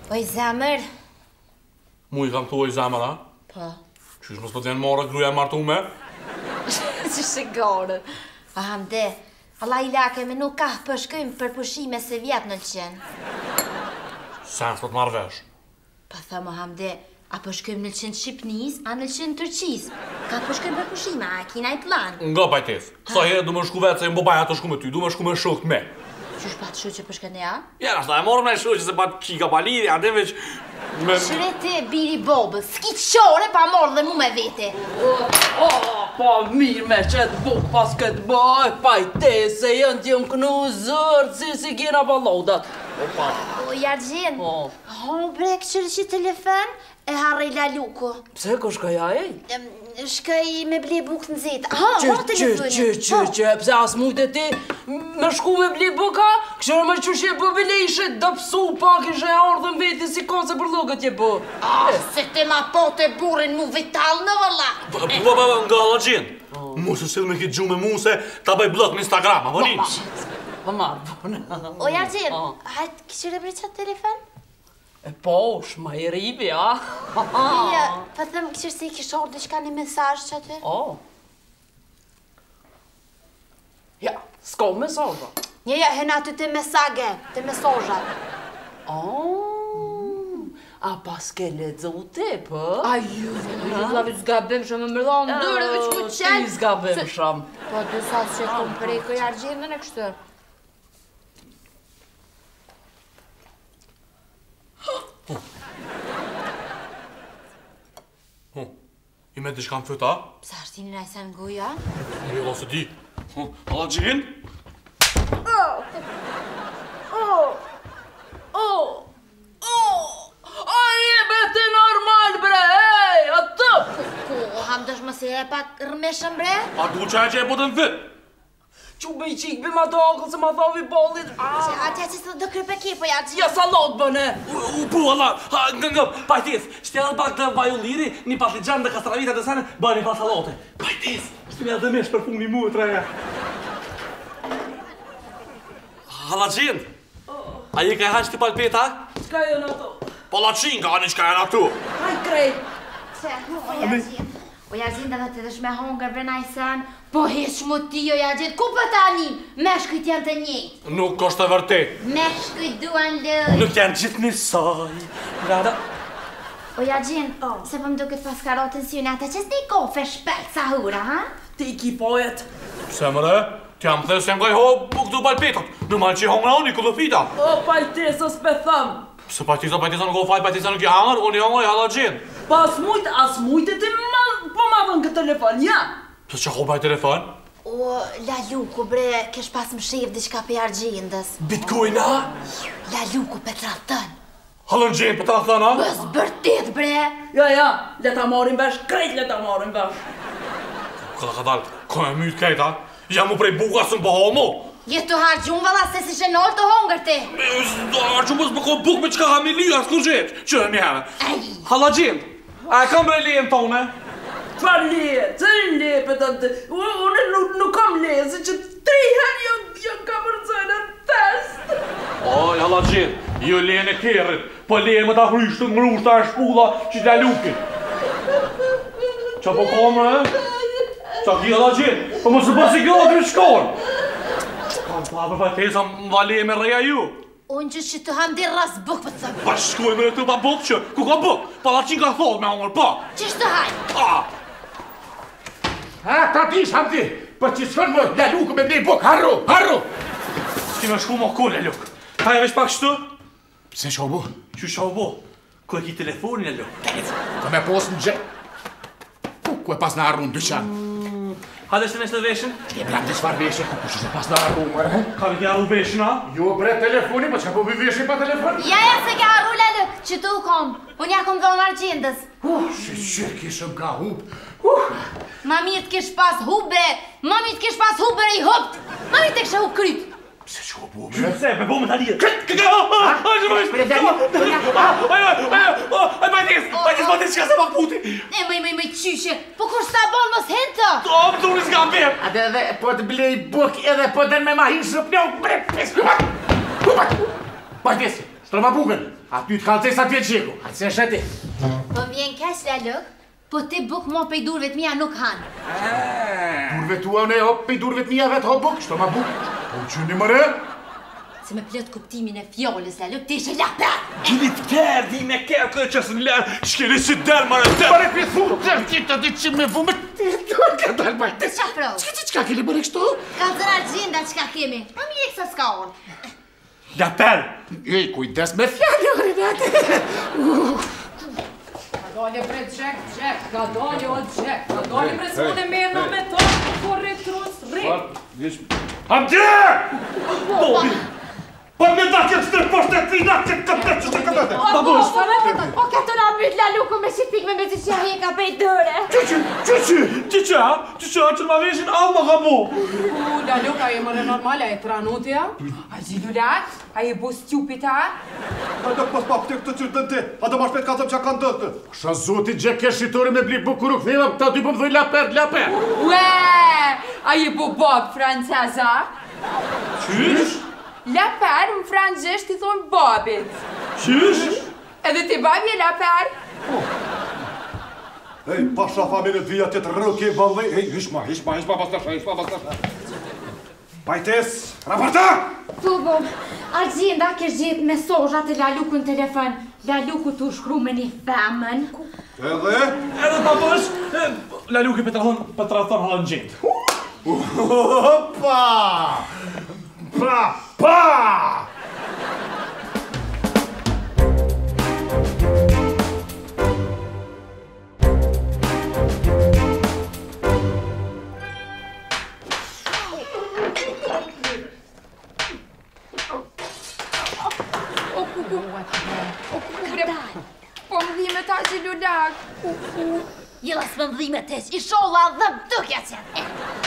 Oj, zemër. Mu I kam të oj zemër, a? Po. Qysh mos po t'jen marrë gruja martume? Që shigore. A hamde, Allah I lake me nuk ka përshkojmë për pushime se vjetë në qenë. Sen s'po t'marrë vesh. Pa thëmë, hamde, a përshkojmë në qenë Shqipnis, a në qenë Turqis. Ka përshkojmë për pushime, a kina I plan. Nga pajtes. Sa herë du me shku vetë se më babaja të shku me ty, du me shku me shokët me. Qysh pa të shuqe përshkën e ja? Ja, nashta e morëm në shuqe se pa qika pa lidhja, ande veç... Shrete biri bobës, s'ki qore pa morë dhe mu me vete. Pa mirë me qëtë buk pas këtë bëj, pajtese, jënë t'jëm kënu zërë, si kjena pa lodat. O, Jargjen, bre, këqërë që telefon, e harrej laluku. Pse, ko shkaja e? Shkaj me ble buk në zetë. Ha telefonin. Që, pse as mujtë e ti me shku me ble buka? Këshërë me qëshje bëbile ishe dëpsu pak ishe ardhën veti si kose për logët je bë. Se te ma pote burin mu vital në vëlla. Nga Hallagjen, mu se silë me kitë gjumë me mu se ta bëj blok në Instagram, a volin? Pa marë, bënë. O, Jargjen, hajtë këshërë bre qatë telefon? E po, shma I ribi, a? Ja, pa thëmë këshërë se I kishë orë diçka një mesazh që aty? Ja, s'ka mesazha. Ja, hena aty të mesage, të mesazha. A pas ke ledzu ti, për? Aju, vëllavi zgabim shumë më mërdo në dërë dhe që ku qenë. Ti zgabim shumë. Po, dësa që kom prejko Jargjen dhe në kështë. I me diçka në fëta? Psa është tini najsa në goja? Jo, se di. Hallagjen? A jebe ti normal, bre, ej, atë! Ko, hamdësh më se e pak rmeshëm, bre? A du qaj që e po të në fit? Që bëj qik, bëj ma të akën se ma thavi bollit. Atja që së do krype ki, po Jargjen. Ja salot bëne. Po, Allah, pajtes, shtjela pak të vajuliri, një patligjan dhe kastravita të sene, bëj një pa salote. Pajtes, shtjela dhe mesh për pun një muë të reja. Hallagjen, a je ka e haqë të palpeta? Qka e në ato? Palacin ka një qka e në ato. Haj krej. O Jargjen, o Jargjen dhe të dësh me hongër bre najsen, po heq mu ti o Jargjen, ku për tani? Meshkujt janë të njëjtë. Nuk është të vërtet. Meshkujt duan lëj. Nuk janë gjithë njësaj. O Jargjen, se po më duket pas karotën si unë ata që s'ni kofe shpelt sa hura, ha? Ti ki pojet. Pse mëre? T'jam dhe se m'gaj ho buk du palpetot. Në malë që i hongra unë i këllëfita. O, pajtesës pe thëmë. Se pajtesa nuk o faj, pajtesa nuk i hangër, unë i hongra i Hallagjen. Pa as mujtë ti po ma dhën këtë telefon, ja. Pse që ho baj telefon? O, Laluku, bre, kesh pas më shef diçka për Jargjendës. Bitcoin, a? Laluku Petratën. Hallagjen, për ta thëna? Bës bërtit, bre. Ja, le ta marim vesh, krejt le ta marim vesh. Ka dalë, ka e mytë kejta. Jam u prej buka së më po homo. Jetë të hargjun valla se si shenol të hongër ti. Hargjun mësë më ko buk me qka hamili, asë kur gjetë. Që e mjene. Hallagjen, a e kam bre lejen tone? Qfar leje? Cërin leje për të të... Unë nuk kam leje, se që 3 herë jënë ka përcënë në test. Oj, Hallagjen, jo lejen e kerrit, po lejen më ta hryshtë në ngrushta e shpulla që t'ja lukin. Qa po kamë, e? Qa ki Hallagjen, po më së përsi gëllë të shkonë. Kam pa për pajtesa më valje me reja ju. Unë që të hamdi ras buk për të thëmë. Pa shkoj me të pa buk që, ku ka buk? Palacin ka thot me hongër, pa. Qështë të hajë? Ta tish hamdi, për që shkën më Laluku me blej buk, harru. S'ki me shku më ku Laluk. Ta e vesh pak shtu? Pse shobu? Që shobu? Ku e ki telefonin Laluk? Ka me posë në gjë. Ku e pas në arru në dyqan? Hade shtë neshtë veshën? E bram të shfar veshën, ku që se pas në arru më, Ka me ki arru veshën, a? Jo bre telefoni, po që ka po bëj veshën pa telefon? Ja, se ka arru Laluk, që tu kom. Unë ja kom dhonë Argjendës. Shë kishëm ka hub. Ma mirë t'kish pas hubre, ma mirë t'kish pas hubre i hupt. Ma mirë t'kishe hub kryt. Pse që o bu bre? Pse, me bo me t'alije. Pajtis, qka se pak puti. Mëj qyshe, po kur s'ta bon mos hentë? Më të unë s'ka bem. Ate edhe po të blej buk edhe po të me ma hinë shëpnjo, bre, pes, hupat. Pajtis, Shto ma bukën. Aty t'kanë të sa t'vjetë qeku. Atë se sheti. Po vjen kesh laluk, po ti buk mo pej durve t'mija nuk hanë. Durve tua ne hop, pej durve t'mija vetë hop buk. Shto ma bukë. Po qëni mëre? Se me plët kuptimin e fjallës laluk, ti ishe lakper. Gjili t'ker, di me kërë këtë që së në lërë, shkeli si derë mërë të Pare pithu, tërtita di që me vume. Ka dalë bajtë. Qa pro? Qka keni bërë kështu? Ka zëra gjenda qka kemi. Ma mi e kësa s'ka orë. Lapel! Ej, kujdes me fjallë, Renate. Ka dalje bre Gjek, ka dalje o Gjek, ka dalje bre s'mone merna me to, po retrus rrit. Hamdi! Bobi! Po me da që të tërposhtë e trina që këtë që të këtë. Babush! O këtë nga myt laluku me shqipik me me të që heka pej dëre. Që që ma veshin alë më gabu. Laluka e mërë normal, a e tranutja? A gjilulat? A e bo stupita? A do pas pa këtë të qyrtë në ti, a do ma shpet ka zëm që kanë dëtë. Sha zoti gjek e shqitori me blik bukuru këtheva, këta ty pëmdhoj laper. Ue, a je bo bob franceza? Qysh? Laper më francesht i thonë bobit. Qysh? Edhe ti babi e laper? Ej, pasha familët vijat të të rëke bëllë, ej, hishma, pastasha. Pajtes, raporta! Tu bom, Argjenda ke gjithë mesozhat e laluku në telefon. Laluku t'u shkru me një femën. Edhe? Edhe babush, laluki për të rathon halën gjithë. Opa! Pa! Po më dhime ta gjilulak. Jela s'më dhime teq, i sholla dhe dukja qenë.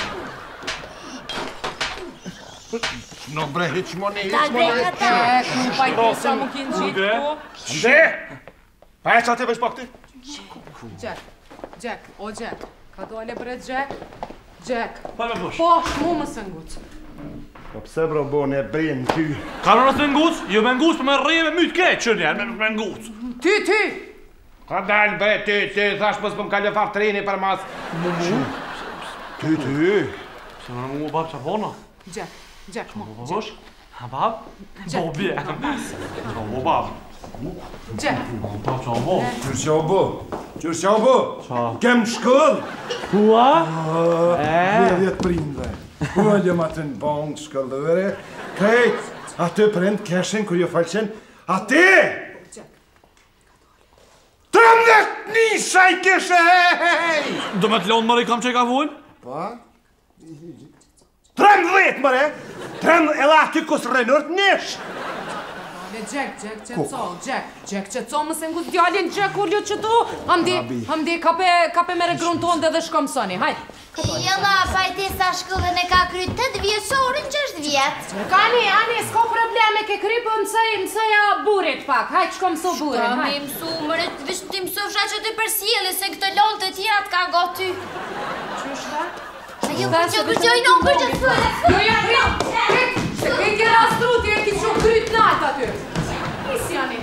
No bre, hiq moni. Ku pajtis qa më kinë gjitë po? Ande! Pa e qa të vesh pa këti? Gjek, o Gjek, ka dole bre Gjek? Gjek, Pa me bush. po shmu më së nguq. Po pse bro bo ne brinë ty? Ka në rësë me nguc? Jo me nguc, për me rrije me mytë keq që njerë, me nguc. Ty! Ka dalë bre, ty, thash mos pëm kalë farë treni për mas. Ty. Se në mu bab që pona? Gjek, mo. Babush? Ha bab? Bobi e. Bo bab. Gjek. Bab që bo. Qërë qa bo? Kem shkëll? Kua? 10 prindve. Kuallë ma të në bongë shkëllëre. Krejt, atë prind keshen kër jo falqen. Ate! 13 nisha i keshe, hej! Do me të lonë mërë i kam që i ka vull? Pa? 13 mëre! 13 edhe aty kusë rënërt nish! Gjek, Gjek që co më se ngu djallin Gjek u ljut që tu. Hamdi, kape mere grunë tonë dhe shkom soni, hajt. Jela, pajtisa shkullën e ka kry 8 vjeqorin 6 vjetë. Ani, s'ko probleme ke kry, po mësëja burit pak, hajt shkom so burit, Ka hajt. mi mësu, mërë, vishë ti mësu fsha që ty përsjeli, se këtë lollë të tjera t'ka go ty. Qysh da? Jo, përgjoj, në përgjoj të fërë. Jo, se ke ke rastruti e ki që kryt nalt aty. Isi, Ani.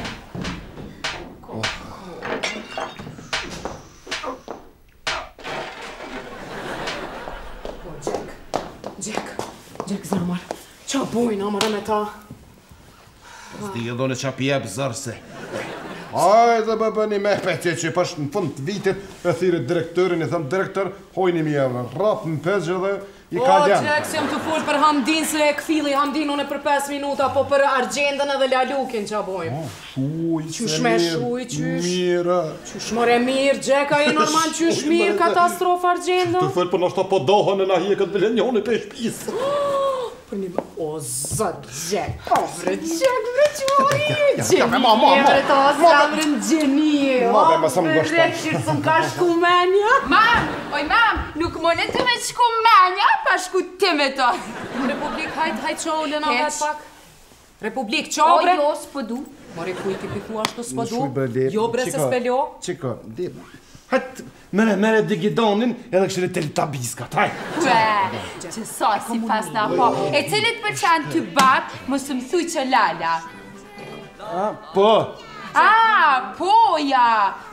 Gjek, zamar. Qa bojnë, amara me ta? Sti e do në qa pjep zërse. Hajde bë bëni me petje që pash në fund të vitit e thire direktorin, i thëmë direktor, hojni mi evë, rap në pezgjë dhe i ka O, djanë. Gjek, si jam të full për Hamdin se e këfili Hamdin unë për 5 minuta, po për Argjendën edhe Lalukin qa bojmë. Shuj, Qysh me shuj, qysh? Mira. Qysh more mirë, Gjek, a i normal qysh mirë katastrofa Argjendën? Të thërë për nështë po dohën e na hje këtë bilenjoni për e shpisë. Për një... O, zët, Gjek, o, bre, Gjek, bre, qori, gjeni, ma, bre, to, s'kamrë në gjeni, Ma, be, ma sa më goshta. bre, qyrë së më ka shku menja. Mam, nuk mëne të me shku menja, pa shku ti me to. Republik, hajt qo, lëna Heq. vetë pak. Republik, qo, O, bre. jo, s'pëdu. More kuj ti pikua ashtu s'pëdu. Shuj, bre, le. Jo, bre, se s'peljo. Qiko, di. Hajt, mere digidonin edhe këshire teletabiska, taj. Ue, që sa si pas na po. E cilit përqan të bab, më së mëthuj që lala. Po. Poja!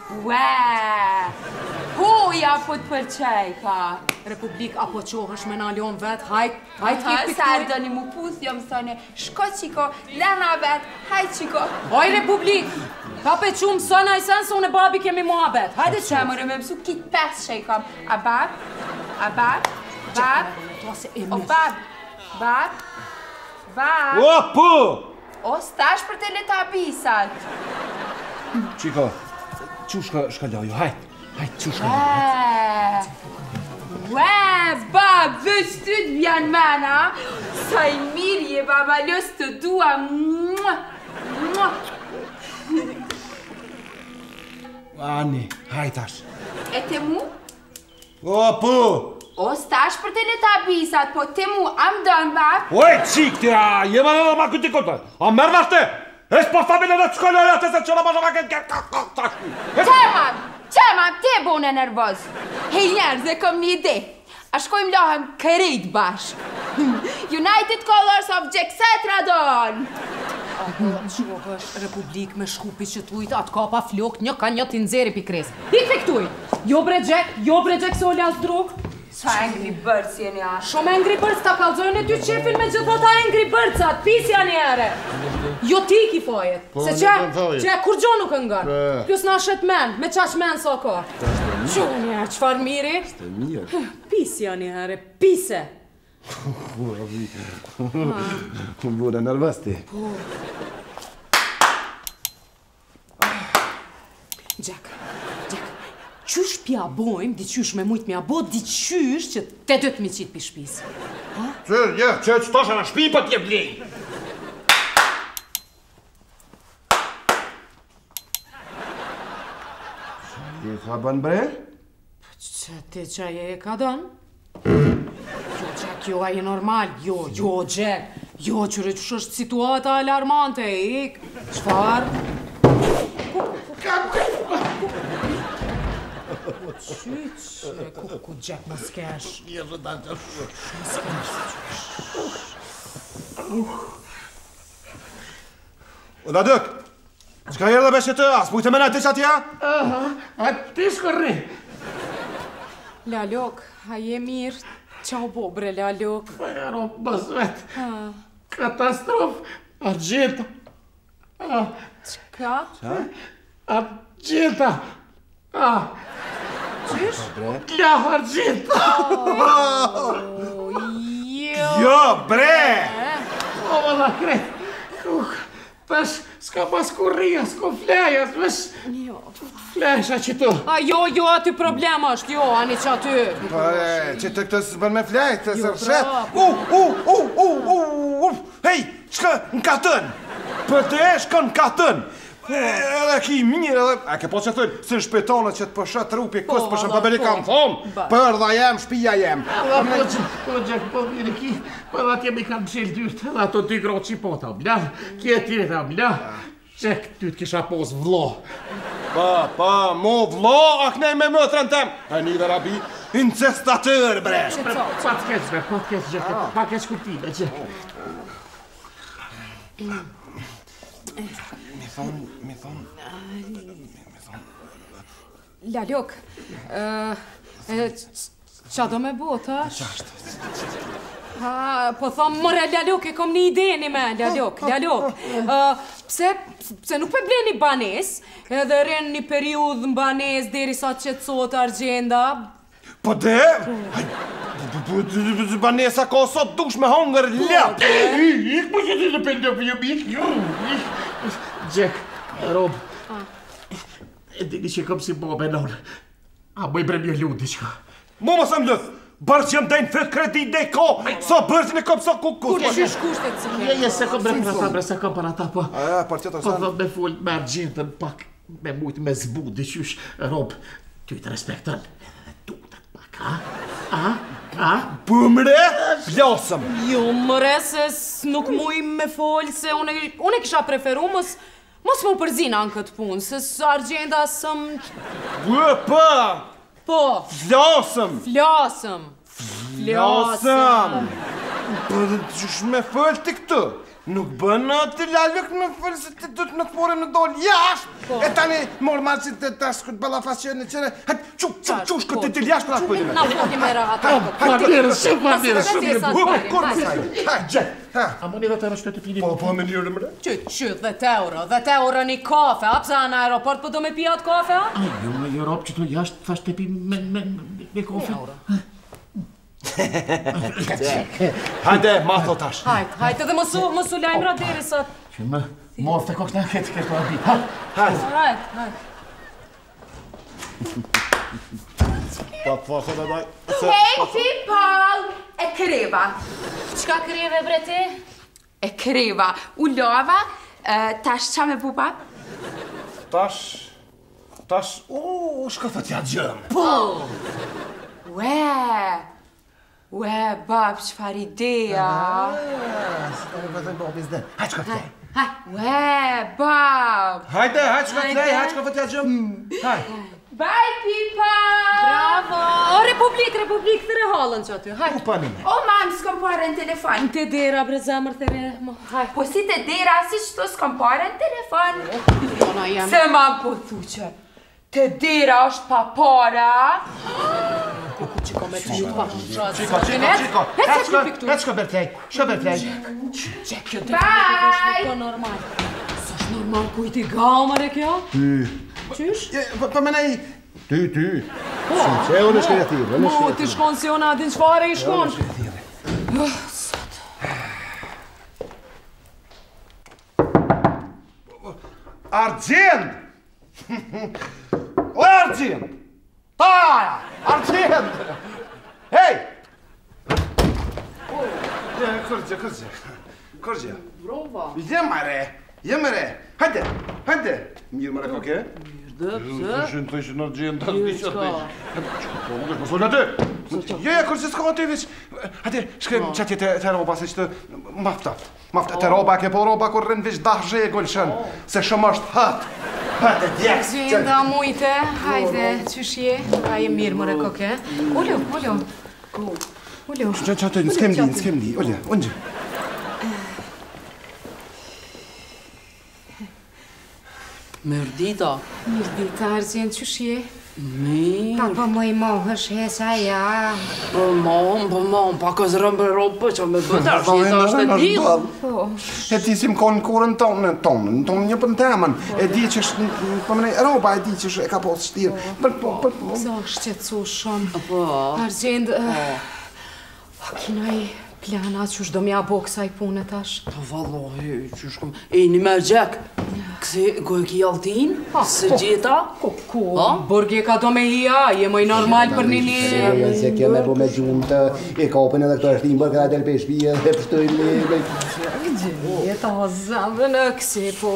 Poja po të përqej ka. Republik, apo qohësh me na lion vet, hajt kipi Sa doni mu puth, jo më thone, shko qiko, lena vet, hajt qiko. Oj, Republik, ka pe qumë sëna i sen, se unë e babi kemi muhabet. Hajde që. Qemëre me mësu kitë pes që i kam. A bab? O bab? O, po! O stash për teletabisat. Qiko, shka lojo, hajt, shka lojo. Bab, veç ty të vjen mena. Sa i mirë je, baba, lës të dua. Ani, hajtash. E te mu? O, po! O stash për teletabisat, po te mu, am dënë, bab? Oj, qikë, jema në ma këtë këtë. A mërë nashte, es po familje në të shkolloja të se qëra ma shama këtë. Qemam, te bune nervoz. Hej njerëz, e kom një ide. A shkojmë lohem kërit bashk. United Colors of Gjeksetra don. Apo qohësh Republik me shkupi që tujt, atë ka pa flok, një ka një t'inzeri pikres. Hikë këtuj! Jo bre Gjek, se o las drog. Qa Angry Birds jeni a? Shumë Angry Birds ta kalzojnë e ty qefin me gjitha ta Angry Birdsat, pisja njere. Jo ti ki fajet. Se që kur gjo nuk ngan. Plus na shet men, me qash men sa ka. Qo njerë, qfar miri? Ste mirë. Pisja njere, pise. Bure nervës ti. Gjek, qysh pja bojmë, diqysh me mujt mja bo, diqysh që te dët mi qitë pi shpis. Që tasha në shpi për t'je blej. Që ka bën bre? Që ti që e ka dënë? Jo, Gjek, jo, a je normal. Jo, Gjek. Jo, qëre që është situata alarmante, ik. Qfar? Qyqe, ku Gjek më skesh. O da dëk, qka jere dhe beshe të as, mujtë me në të qatja? A ti shkërri? Lalok, a je mirë? Qau bo bre, Lalok? Ero, bëzvet. Katastrof. Argjenta. Qka? Argjenta. Qysh? Kla argjenta. Jo, bre! O, valla kret. Tash, s'ka pas kurria, s'ko fleja, s'vesh flesha që tu. Jo, aty problem është, jo, ani që aty. Që të këtë s'bën me flejt, të sërshet. Hej, shka në katën. Për të e shka në katën. Edhe ki mirë edhe... A ke po që thënë, së në shpetonët që të pëshët rupi kësë për shëmbabeli kam thonë. Për dha jem, shpija jem. Po Gjek, po vini ki, po edhe atje mi kanë qelë dyrt, edhe ato dy gro qipo ta bla, kje tjeta bla. Gjek, ty t'kisha pos vlo. Pa, mo vlo, aknej me mëtërën tem. A një dhe rabi, incestatër, bre. Pa t'keq, bre, pa t'keq, Gjek, pa keq kutime, Gjek. Mi thonë... Lalok, qa do me bo, tash? Po thomë, mëre, Lalok, e kom një ideni me, Lalok. Pse nuk pe bleni banes, edhe rren një periud në banes, deri sa qetsot argjenda. Po de? Banesa ka sot dush me hongër lep. Ik po që ti në pëndë për jëbik. Gjek, Rob, e dini që kom si bobe non. A bëj bre mjë lundi qka. Mo më sëm lëth, bërë që jëm dajnë fët kredit dhe ko, sa bërëzin e kom sa kukus. Qysh kushtet si me? Je, se kom bre për ata, po. Për tjetër Po sa. thot me full me argjintën pak, me mujt me zbudi qysh. Rob, ty të respektën, edhe tutet pak, Pëmre, plasëm. Jo, mëre, se nuk muj me folë, se une kisha preferu, mos më përzina në këtë punë, se argjenda sëm... Po, Flasëm. flasëm. Për qysh me fëll të këtë? Nuk bën të lalëk në fërë se të dhëtë në të morëm në dollë jashtë. E tani morë marë që të tash këtë balafasjën në qene. Hajtë, qush këtë të jashtë pra pëllime. Na foti me rahat. A më një dhe të rështë të fili? Po me njërë mëre? Qyt, 10 euro një kafe, a pësa në aeroport po do me pijat kafe, a? Jo, në Europë që të jashtë thash të pi me kafe. Hajde, ma thot tash. Hajde, edhe mësu lajmëra deri sot. Që më morë të kokë në këtë këtë abi. Hajde. Pa të fasë dhe daj. Hej, people! E kreva. Qka kreve, bre ti? E kreva. U lava, tash qa me buba? Tash, shka thët ja gjëm. Ue, bab, qfar ideja. Hajde, qka të lej. Ue, bab. Hajde, qka të lej, qka thët ja gjëm. Bye, people! Bravo! O, Republik, të rehallën që aty, hajde. U panime. O, mam, s'kom pare në telefon. Të dera, bre zemër, të re, hajde. Po si të dera, si qëto s'kom pare në telefon. Se mam po thuqe. Të dera është pa para. Qiko me të ju të pashë. Qiko. Shka bertlej. Bye! Po normal. Sa është normal kujti gamër e kjo? Qysh? Po menaj... Ty. Që unë është kreativë. Mo, ti shkon si ona adin qfare i shkon. Argjend! O, Argjend! Taja! Argjend! Hej! Kërgje. Brova. Jemere. Hajde. Mirë mëre koke? Pse? Të ishë në Argjend, të ishë të kërgje s'ka aty veç. Hajde, shkrem që atje të roba se që të maftat. Të roba ke po roba kur rënë veç dah regull shën. Se shumë është hëtë. Hajde, djekës. Gjenda mujte, hajde, qysh je? A je mirë mëre koke? Ullu. Që atë, n'skem li, unë gjë. Mërdita, Argjend, qysh je? mirë. Pa po më i mohësh hesa ja. Po mam, pa ka zërëm për ropë që me bëtë është një është e dilë. E di si më konë në kurën tonë një për në temën. E di që është, po mënej, roba e di që është e ka posë shtirë. Sa shqetsu shumë. Po. Argjend, kinaj planat që shdo mja bo kësaj pune tash. Po vallohi, që shkom. E një merë gjek, kësi go e ki altin, se gjeta. Ku, burgi ka do me hia, je mëj normal për një një. Se keme po me gjumë të e kapën edhe këto është imbër këta del për Shpija dhe pështoj me... Jeta o zamrë në kësi, po...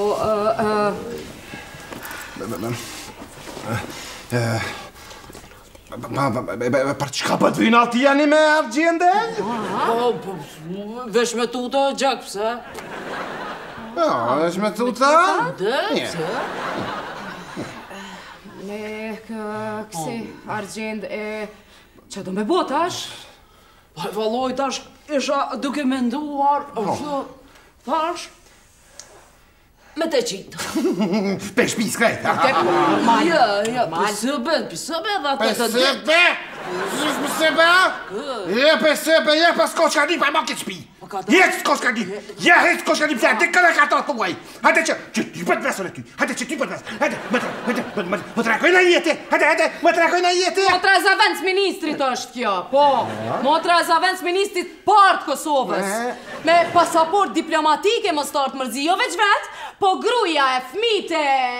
Për qka për të vinë ati janë me Argjende? Po, vesh me tuta gjek, pëse? Ja, vesh me tuta? Dhe, pëse? Kësi, Argjend, që do me bo tash? Po, valloj tash, isha duke menduar, tash, me të qitë. Pe shpi s'krejt. Ja, pësëbe dhe atë të dhe. Pësëbe, pa s'ko qka një, pa ma këtë shpi. Jek s'ko qka një, jek s'ko qka një pëse, dikë në ka ta të uaj. Hajde që ty për të vesën e ty, hajde që ty për të vesën. Hajde, më të rakoj në jetë, hajde, më të rakoj në jetë. Motra e zavendës ministrit është kjo, po. Motra e zavendës ministrit partë Kosovës. Me pasaport diplomatike më startë mërzi, jo veç vetë, po gruja e fmit.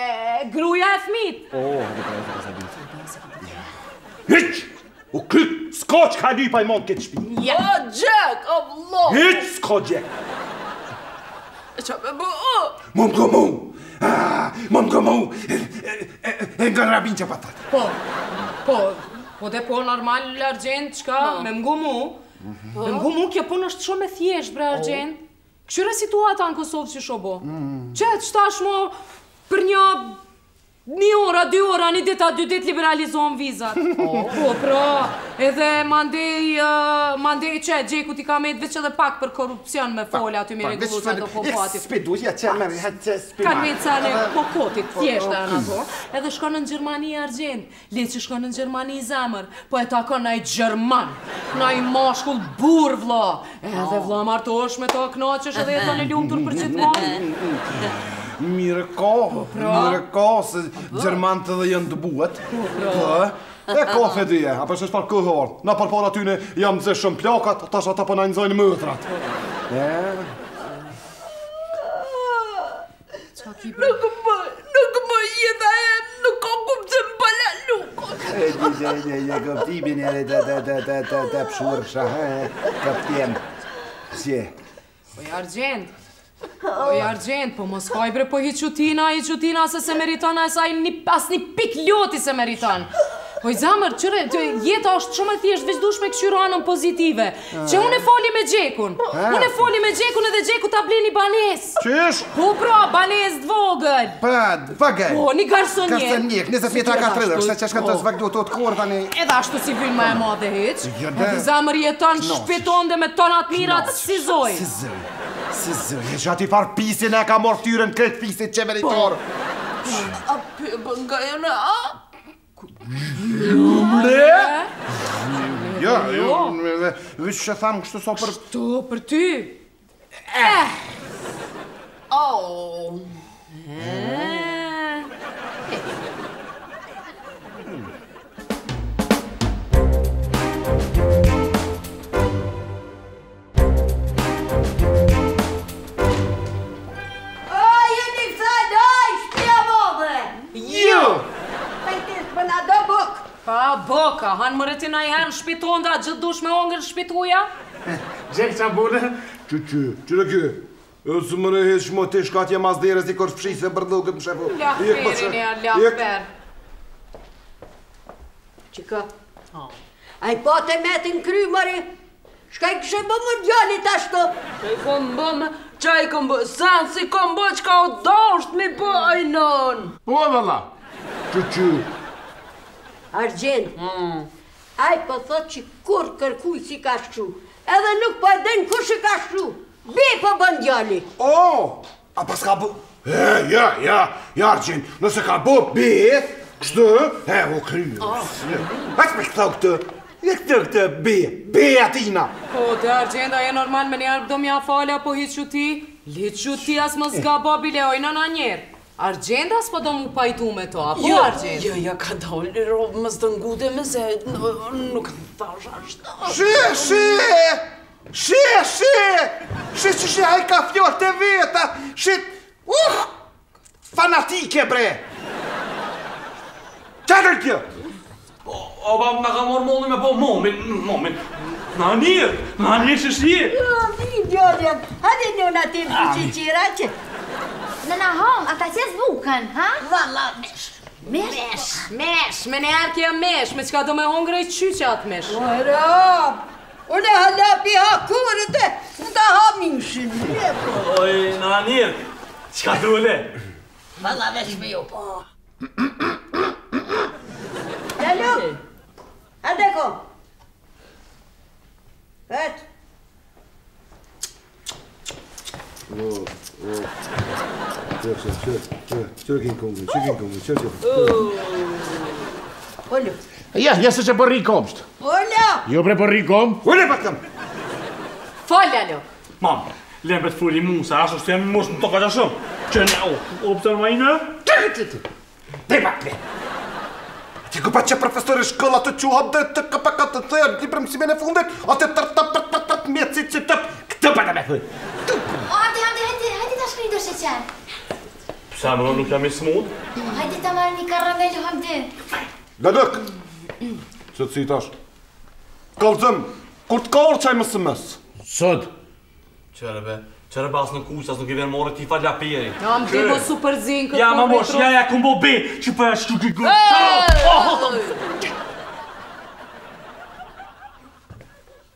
Hyq! U kryt, s'ko qka një pa i mund këtë shpi. O, gjek, o, vlo. Hyq, s'ko gjek. Qa me bë, Më më gomu. E nga rabin që patat. Po dhe po normal, Argjend, qka, me m'gumu. Me m'gumu, kjo punë është shumë e thjesht, bre, Argjend. Këshyre situata në Kosovë që shobo. Qëtë qtash mo për një 1 ora, 2 ora, 1 ditë, 2 ditë liberalizohen vizat. Po, pra, edhe mandej që Gjeku t'i ka me veç edhe pak për korupcion me folja aty me regullu që do po pati. Shpedusja që me Kanë me cane kokotit, thjeshtë e në to. Edhe shkonë në Gjermani argjend, le që shkonë në Gjermani zemër, po e ta ka naj Gjerman, naj mashkull bur vla, edhe vla martosh me ta knaqesh edhe jeton e lumtur për gjithmonë. Mire ka, se Gjermant edhe jenë të buet. E ka fedije, apo që shfar këhor. Na përpara tyne jam të shumë plakat, tash ata po na nëzojnë mëtrat. Nuk më jeta e, nuk ka kumë që më bala lukot. Një këptimin e të pëshurësha, këptjem. Si? Oj argjend, po mos kaj bre po hiqutina se se meriton asaj as një pik ljoti se meriton. Oj zamër, qëre, jeta është shumë e thjesht, veç dush me këshyru anën pozitive. Që unë e foli me Gjekun. Unë e foli me Gjekun edhe Gjeku ta bleni banes. Qysh? Po pra, banes dvogël. Vagaj. Po, një garsonjek. Garsonjek, 20 metra ka 30, se që shkën të zvagdu të kur tani. Edhe ashtu si vyll ma e madhe heq. Edhe zamër jeton shpiton dhe me tonat mirat Sezoj. Sezoni, e që ati farë pisin e ka morë tyren kretë pisit që meritor. A pëbën nga e në a? Mre? Ja, vishë që thamë kështu so për... Kështu për ty. Pa boka, hanë më retina i herë në shpitonda, gjithë dush me ongër shpituja? Gjekë që bune? Qyre kjo? Së më në heqë më të shkatje mas deres i kërë fshisë e bërdukët më shefu. Lakperin e lakper. Qika? A i po të metin kry, mëri? Shka i kështë bë më djallit ashtu? Qaj kom bë, sanë si kom bë që ka o dasht me bë ajnon. Po, valla. Argjend, a i po thot që kur kërkuj si ka shkru, edhe nuk po edhe në kush i ka shkru, bi po bën djalli. A pas ka bë... Ja, Argjend, nëse ka bë bi, kështë, u kryu. Aq me këta këtë bi atina. Po, të Argjenda e normal me njerë do mja falja, po hitë që ti, litë që ti as më zga babile ojnë në njerë. Argjenda s'po do mu pajtu me to, apo Argjend? Ja, ka dalë, robë më së të ngude me se, nuk në thash ashtë. Shi, a i ka fjallë të veta, fanatike bre. Qatër kjo? Oba, nga ka morë molli me po momin. Na njërë që shi. Vi, djalljem, hadi në në tim që qira që. Nëna hom, ata që zbukën, ha? Valla, mesh. Mesh, me njerë kja mesh, me qka do me hongre i qyqat mesh. Ora, unë e halapi hakurët e, në ta hamishin. Oj, na njërë, qka dule? Valla, vesh me ju, po. Lalo, hade ko. Vetë. Qërë kënë kongë, Ollo. Ja se që përri komst. Ollo. Jo pre përri kom. Ule patëm. Falja, lo. Mam, lembet furi Musa, ashtu s'tem mos në toka qa shumë. Që në, opëtër ma i në? Ti ku pa që profesori shkolla të quhat dhe të këpakat të thërë, ti për mësime në fundet, atë tërt mjetësit që tëp, këtë pa të me thëj. Hajde ta shkri do sheqer. Psa më nuk jam i smut? Hajde ta marrë një karamello hamdi. Ladëk, që të citash. Kalëzëm, kur të kalë qaj mësë mësë. Sot. Qere bas në kusas nuk i venë more ti falja pjeri. Ja, më ti po super zinë këtë Ja, ma mosh, ja, kumbo be, që për ashtu ki gërë.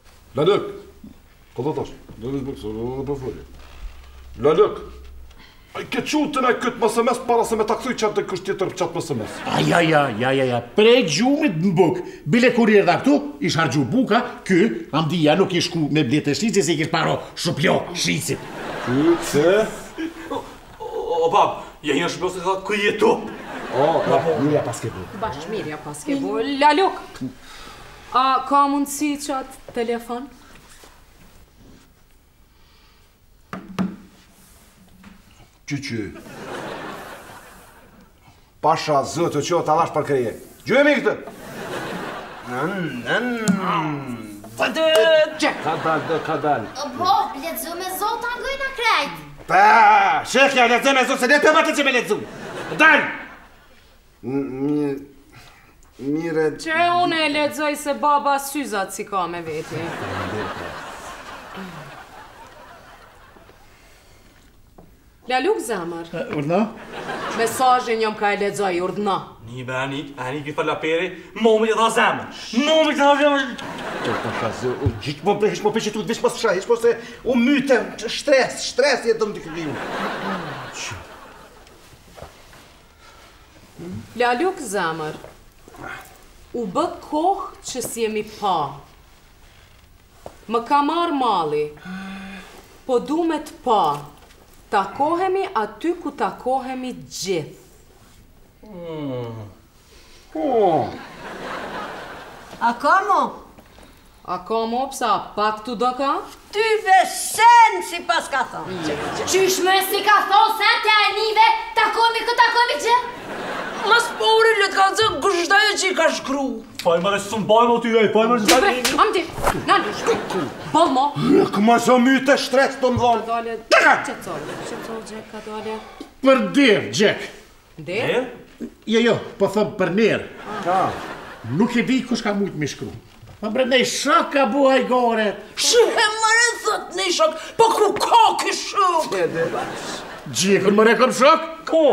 Ladëk, këtë tash, dhe në zbëkë, së në përfolje. Ladëk, Ke qutën e këtë SMS para se me ta kthyj qatë të kusht tjetër qatë SMS. Ja. Prej gjumit në buk. Bile kur i erdha këtu, ish hargju buka, ky, amdia nuk ish ku me bletë e shqicit, se ish paro shuplo shqicit. Se? O, bab, ja hinë shpjo se ka ku jetu. Mirja paske bu. Bash mirja paske bu. Laluk, a ka mundësi qatë telefon? Qyqy. Pasha zëtë që të alash për kreje. Gjujemi këtë! Ka dal. Po, letëzu me zotë angoj në krejt. Pa, shekja, letëzu me zotë, se letë për batë që me letëzu. Dal! Mire... Që unë e lexoj se baba syzat si ka me veti. Laluk zemër. Urdhna? Mesazhin jam ka e lexoj, urdhna. Një be anik i fa laperi, momi i dha zemër. Momi i dha zemër. Hiç më pëqe tu të veç pas shaj, hiç po se u mytem, stres jetë do më të këllimu. Laluk zemër, u bë kohë që si jemi pa. Më ka marrë malli, po du me të pa. Takohemi aty ku takohemi gjithë. A ka mo? A ka mo psa, pak tu do ka? Ty vesen si pas ka thonë. Qysh me si ka thonë se të anive, takohemi ku takohemi gjithë? Mas pori le të ka zënë gështaje që i ka shkru. Pajma dhe së më bajma ty ej, pajma dhe së më Am ti, Nalush, bëll mo. Këma zë myte stres të më dhonë. Dale, qëtësor, Gjek, ka dale. Për dirë, Gjek. Der? Jo, po thëmë për njerë. Nuk e di kush ka mujtë me shkru. Ma brendej shok ka buhaj gore. Shë më rëthët një shok, po ku ka kë shok? Gjekën më rekon shok? Ko?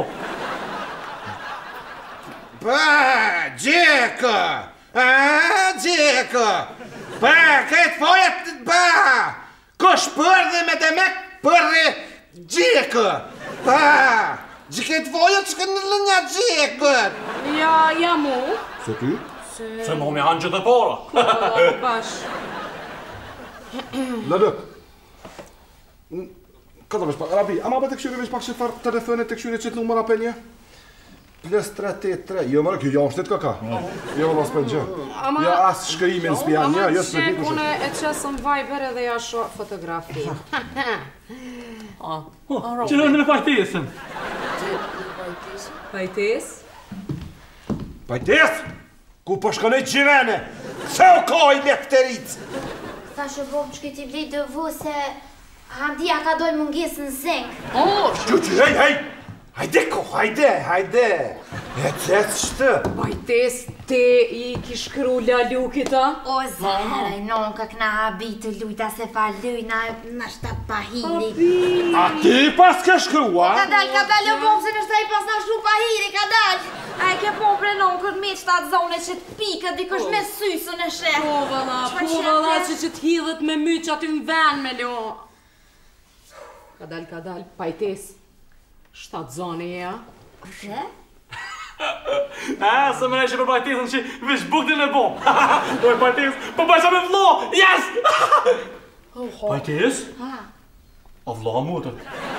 Pa, Gjekë! Gjekë! Pa, këtë fojët, pa! Kosh përdi me demek, përdi Gjekë! Pa! Gjekët fojët që kënë në një Gjekë! Ja mu. Se ty? Se momi hanë që të para. Bash. Laluk. Ka të vesh pak, Rabi, ama të këshyri vesh pak që farë telefonet të këshyri që të numër ape një? Plus 383, jo mërë, kjo janë shtetë ka. Jo vëlla s'pen gjë. Ja asë shkërimin s'pjan një, jo s'pe diku Une e qesëm Viber edhe ja sho fotografi. Që në me pajtesën? Pajtes? Pajtes? Ku po shkënej gjivene? Se o kaj me këteric? Tha shëbom që këti vli dëvu se Hamdia ka dojnë mungesë në zengë. Qyqy, hej! Hajde ko, hajde! E qëtë shtë? Pajtes, te i ki shkru Lalukit, a? O zërë, non ka këna habit të lujta se fa lujna në shtatë pahiri. A ti pas ke shkrua? Ka dalë o bomë se në shtaj pas në shru pahiri, ka dalë. A e ke po prenon këtë me qëtatë zone që të pikët dikush me sysën e shre. Po vëlla, që të hidhët me my që aty më ven me lo. Ka dalë, pajtes. Shtatë zone e, a? Kështë? Se më neshe për pajtesën që vish buktin e bom. Doj pajtes, po bajsa me vlo, yes! Pajtes? A vlo a mutët.